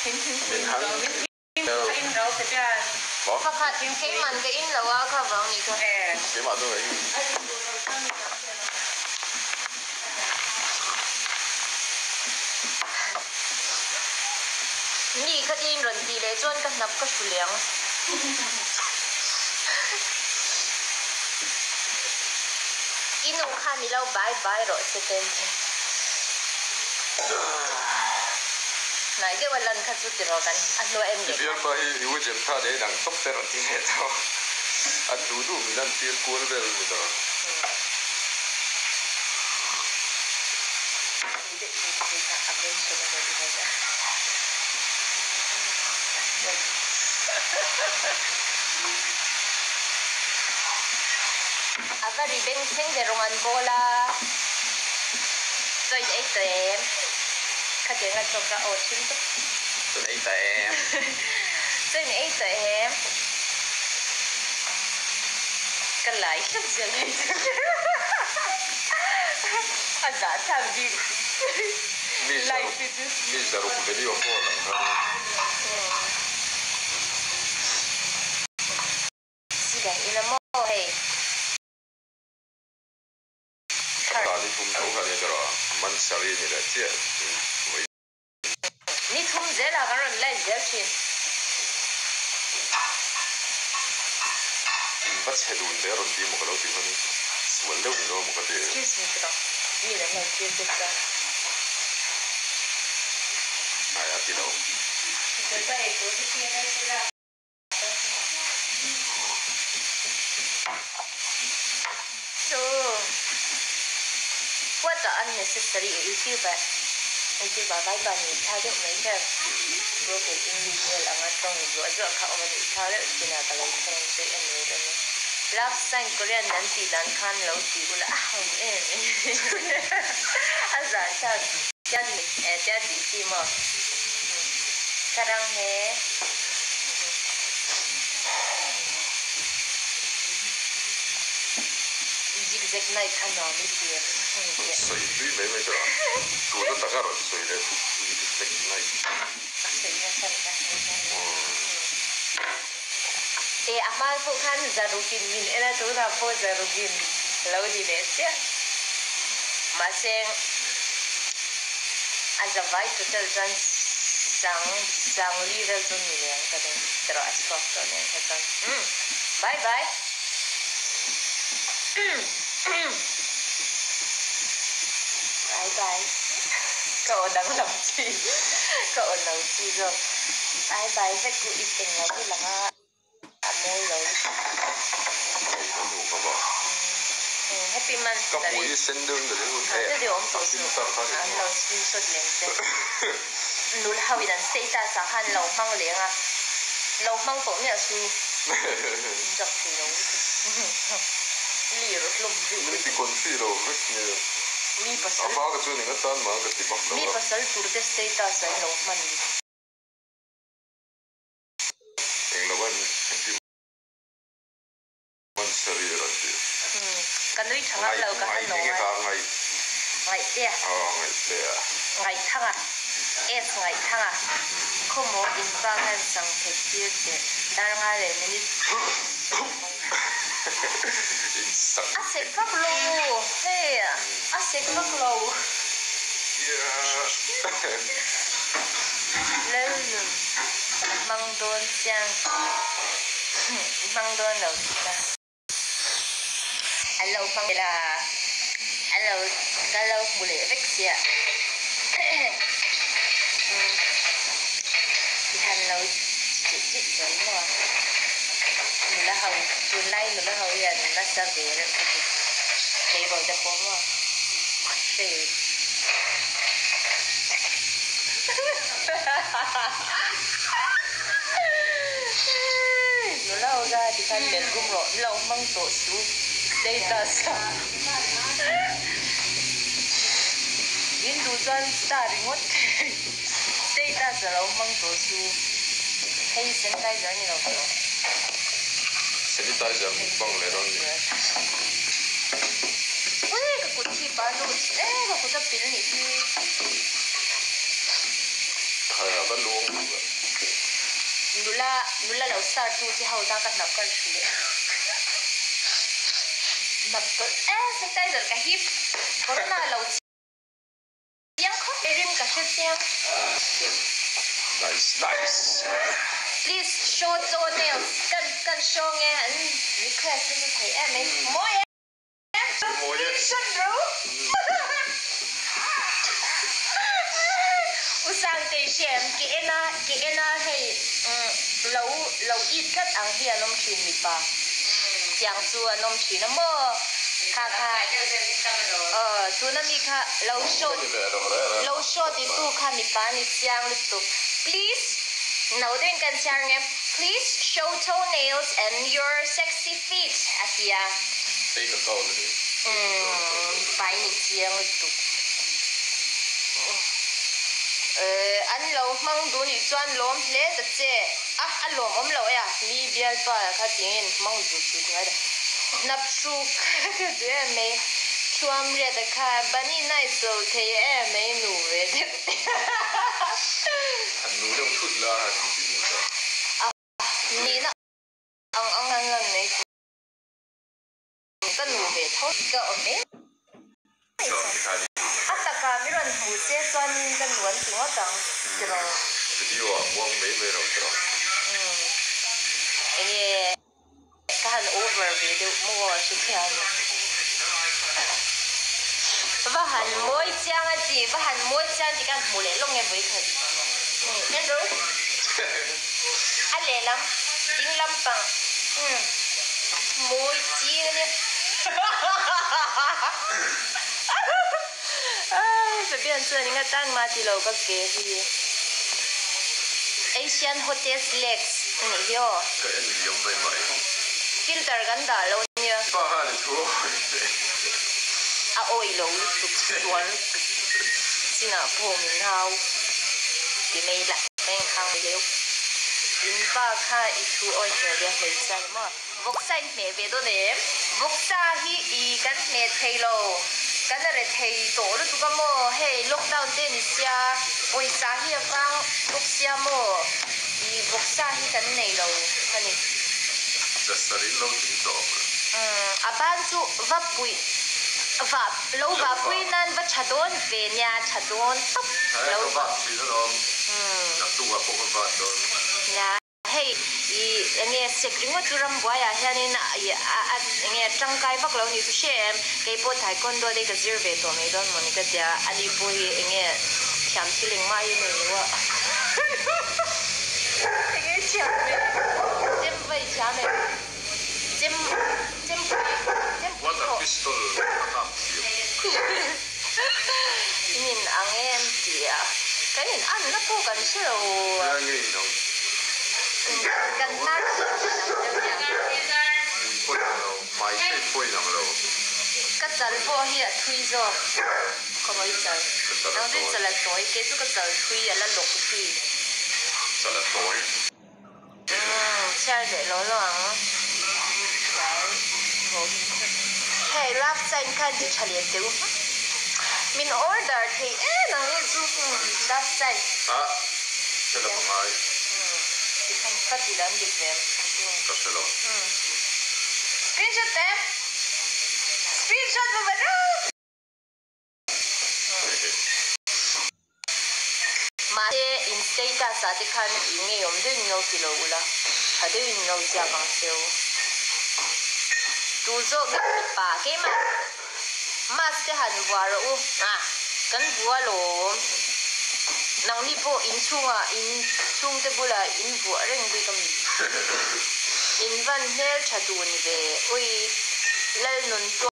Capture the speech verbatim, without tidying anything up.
mình hắn in đâu cái cha bỏ Khá khá cái màn cái in là quá khá vắng nhỉ cơ. cái mà tôi nghĩ Nhỉ khá in rồi thì để chọn cái nắp cái số lượng. In ông khá mi lâu bye bye rồi sẽ tên. Này cáiวันlần khát chút thì rồiกันanh nói em bây giờ phải hiểu chuyện ta để đằng tóc thế rồi thì hết thôi anh đủ đủ mình đang tiếc cuốn về rồi đó Ava ribeng seng derongan bola tôi dậy tụi khát tiếng ngắt cho cả ổ chim tốt tôi lấy tay em tôi này tụi em cái lại rất dễ lấy anh đã tham gì lại thì chứ mi giờ lúc bây giờ có là gì đấy in mô hey cả đi thùng thùng cái này rồi mình xử lý như thế chứ 你从这那个人来这去， 不切断这人啲木個老點樣，混溜唔到木個啲。 就是这个，你人来接这个。 係啊，知道。 这个也不是现在是啦。So, what the unnecessary YouTube? YouTube bà bài bài này thao được mấy cái bữa cũng English là ngon trong bữa giờ khảo mà thì thao được thì là cái lấy trong cái em này đó last time Korean nan ti dan khan lo ti ula hong em azza cha cha ni e cha ti ti mo sarang he zigzag night khan no mi ti 水堆美美的，煮的大概了水的，这那。 水呢？水呢？eh amal pun kan zarukin min era tu na po zarukin lau di desya maseng azavai tu tel jan sang sang li rel tu ni yang kata terus kok tu ni kata hmm bye bye bye bye cậu đang làm gì cậu nấu gì rồi bye bye với cụ ít tình là cái là môi rồi happy man có mũi sinh đương rồi luôn thế thế thì ông số số anh lâu xin xuất liền thế nụ hậu đàn xây ta sáng han lâu mang liền à lâu mang tổ nhà su dập thì nó lì rồi lùm gì mình bị con phi rồi rất nhiều mi pasal apa cái chuyện này cái tan mà cái tipak đó mi pasal tur te stay ta sa lâu man yang lawan man seri rồi cái nơi thằng ăn lâu cái ăn lâu ngày ngày tia ờ ngày tia ngày thằng à es ngày thằng à không có in phang hàng sang thế kia thế đang ngay để mình à sẽ phát lâu hey à sẽ phát lâu lên mang đôn sang mang đôn đầu tiên alo mang là alo alo mù lệ vách xịa thì thành lâu chị chị rồi mà mình đã hầu từ nay mình đã hầu giờ nó sẽ về rồi thì rồi đã có mà thì nó lâu ra thì thành mình cũng rồi lâu mang tổ số đây ta sao in du dân ta đi mất đây ta sẽ lâu mang tổ số hay sinh tay giờ như nào vậy sanitizer mukbang meron ui cái cột chi ba lô ê cái cột tập pin này thì 係啊，不攞努拉努拉老三住之後，大家นับกัน出嚟，นับกันเอ๊ะสักใจจะกระหิบก็น่าเรายังเขาเรียนกับเชี่ยง nice nice please show toenails กันกัน show ไงอัน request จะใช้แอมไหมโมยโมยฉันรู้อุตส่าห์เตะเชียมกี่เอ็น่ากี่เอ็น่าให้เราเราอีดคัดอังเฮียน้องชินมีปะจางซัวน้องชินน้ำโมค่ะค่ะเออตัวนั้นมีค่ะเราโชว์เราโชว์ที่ตู้ค่ะมีปะนี่จางลิตุ please เราเดินกันจางไง please show toenails and your sexy feet อาทิยาตีกระโตเลยอืมไปนี่จางลิตุเอออันเรามังดูนี่จวนล้มเละแต่เจ๊อ่ะอันล้มอมเราอ่ะมีเบียร์ตัวค่ะจริงมังดูสุดไงนับชุกก็เดี๋ยวไม่ชวมเรียดค่ะบันนี่นายโซ่เทเอไม่หนูเว้ยอันนู้นต้องชุดละอันจริงๆอ่ะนี่นะอังอังงันงันเนี่ยก็หนูเว้ยเท่าก็โอเค啊，大家咪论胡些专跟乱怎么讲，对吧？ 这里话往美美了，对吧？ 嗯，因为看 over 别的莫是这样的，不喊莫讲啊子，不喊莫讲就讲冇嚟弄嘅袂去，嗯，聽到？啊嚟諗，點諗辦？嗯，莫知嘅呢。随便吃，你看当妈的了个给去。Asian hottest legs， 你有？ 个人用买买。 filter 緊大佬呢？ 巴哈你錯。 啊，愛佬你做做，先啊，破面口，啲味辣，咩坑味料，因巴卡一出愛嘅嘅味仔麼？木西咩味都嚟，木沙希伊緊咩睇路。กันอะไรเทโตแล้วตุกโมเฮ้ล็อกดาวน์เดนิเซียโอ้ยสาเหตุฟังลูกเสียโมอีบุกซาที่กันในเราท่านี่จะสลิดเราถึงจบอืมอาบ้านจูวับปุยวับเราวับปุยนั่นวัชดอนเวียนชดอนตุ๊บเราวับปุยแล้วเราอืมนับตัวพวกวับโดนนะเฮ้ยอีอย่างเงี้ยเสกริงว่าจุรำบัวอย่าเห็นนะอีอ่ะอ่ะอย่างเงี้ยจังไกฟักเรานี่ตุเชมเก็บปวดไทยคนตัวเด็กก็จีร์เวตัวไม่โดนมันก็เดียอันนี้ปุยอย่างเงี้ยแชมป์ชิลิงมาอยู่นี่ว่าอย่างเงี้ยแชมป์เลยเจ็มไปแชมป์เลยเจ็มเจ็มปุยเจ็มปุยว่าพิสตอลนะครับนี่อังเอ็มเดียก็นี่อันนั้นพวกกันเชียวยังไงน้องกันนักพูดเราไม่ใช่พูดเราก็จะพอเฮียทุยจ้ะก็ไม่ใช่เราได้จะละตัวเกี่ยวกับจะทุยแล้วหลงทุยจะละตัวอืมใช่เดี๋ยวเราลองไหนโหให้รับใจกันจะเฉลี่ยดูมินออเดอร์ที่เอ๊ะนังนี่จูรับใจอ่ะจะละไงที่ทำพัดดีแล้วดิบเลยก็ใช่หรอสกรีนช็อตเต็มสกรีนช็อตมาบ้างมาเจออินสเตตัสที่คันอิงเงี้ยมด้วยเงากิโลละถ้าด้วยเงาจะบังเซลดูโซ่กับปากเกมามาสเตหันบัวรู้อ่ะกันบัวหลงนังนี่พวกอินชุ่งอ่ะอินชุ่งเตบุละอินบัวเร่งดีก็มีอินวันเนลชาดูนี่เว้ยอุ้ยเล่นนนตัว